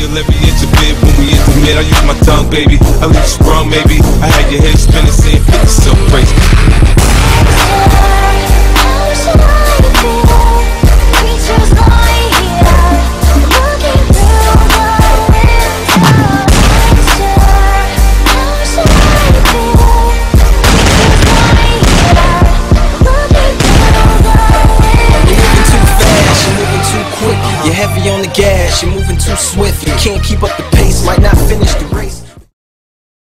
feel every inch of it when we intimate. I use my tongue, baby. I leave you sprung, maybe. I had your head spinning, saying 50 so crazy. You're heavy on the gas, you're moving too swift. You can't keep up the pace, might not finish the race.